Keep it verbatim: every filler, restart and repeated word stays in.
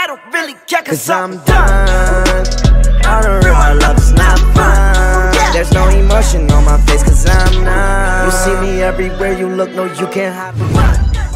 I don't really care, cause, cause I'm done. All the real hard love is not fun. There's no emotion on my face, cause I'm numb. You see me everywhere you look, no you can't hide from me.